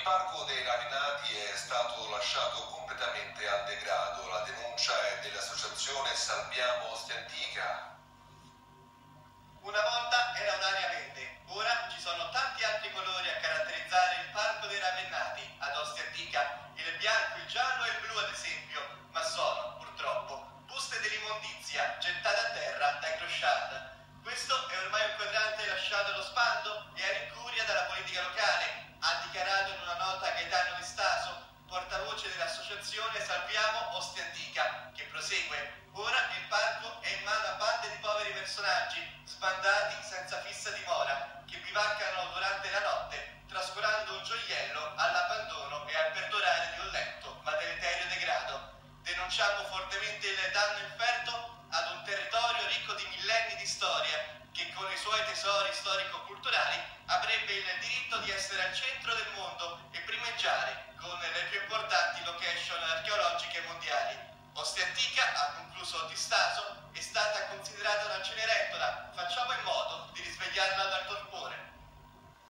Il parco dei Ravenati è stato lasciato completamente al degrado. La denuncia è dell'associazione Salviamo Ostia Antica. Una volta era un'area verde, ora ci sono tanti altri colori a caratterizzare il parco dei Ravennati ad Ostia Antica, il bianco, il giallo e il blu ad esempio, ma sono, purtroppo, buste dell'immondizia gettate a terra dai crociat. Questo è ormai un quadrante lasciato allo sbando e a rincuria dalla politica locale, ha dichiarato in una nota Gaetano Di Staso, portavoce dell'associazione Salviamo Ostia Antica, che prosegue. Ora il parco è in mano a bande di poveri personaggi, sbandati senza fissa dimora, che bivaccano durante la notte, trascurando un gioiello all'abbandono e al perdurare di un lento ma deleterio degrado. Denunciamo fortemente il danno inferto ad un territorio ricco di millenni di storia, che con i suoi tesori storico-culturali avrebbe il diritto di essere al centro del mondo